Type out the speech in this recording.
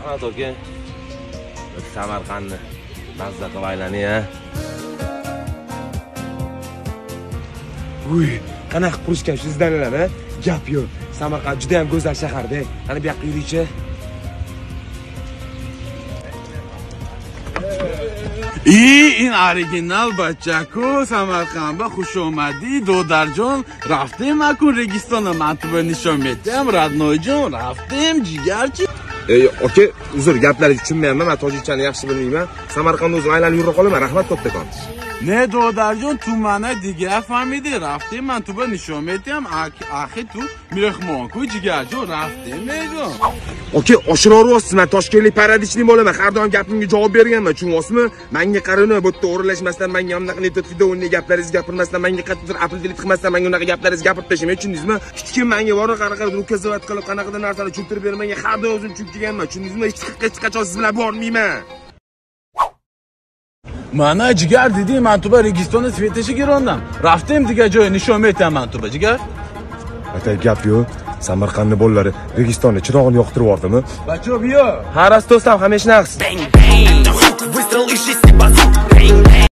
Rahmat aka. Samarqandni mazza qilib aylani, ha. Uy, qanaqa qurishgan shu izdanlar, ha? Gap yo'q. Samarqand juda ham go'zal shahar-da. Qani bu yoqqa yuraychi. این original بچه‌کو سمرقند خوش اومدی دودرجان رفتیم مکن رگستان من تو به نشون میدم radnoy جون رفتیم جیگر چی Aka, uzr, gaplaringizni tushunmayapman. Men tojikchani yaxshi bilmayman. Samarqandda o'zim aylanib yura qolaman. Rahmat kattakon. نه دودرجان تو منه دیگه فهمیدی رفتیم من تو به نشون میدم آخه تو مهمانکوی جیگر جون رفتیم میگم Aka, oshirorsiz, men Toshkentlik paradichli bo'laman. Har doim gapimga javob berganman. Tushunasizmi? Menga qarang, bu yerda o'rlashmasdan, menga ham unaqa net videoni gaplaringizni gapirmasdan, menga qattiq apildilik qilmasdan, menga unaqa gaplaringizni gapirib tashlamayman. Tushundingizmi? Hech kim menga bor qanaqa rukazavat qilib, qanaqadir narsani tushuntirib bermanga har doim o'zim tushunib kelganman. Tushundingizmi? Hech qachon siz bilan bormayman. من جیگر دیدی من تو به رگستان سویتشی گراندم رفتیم دیگه جای نشون میدم من تو به جیگر Ata gap yo'q. Samarqandni bolalari Registonda chirog'ini yoqtirib yubordimi? بچه‌ها بیا Har rast do'stam, hamisha yaxshi. Выстрел из 6 базук.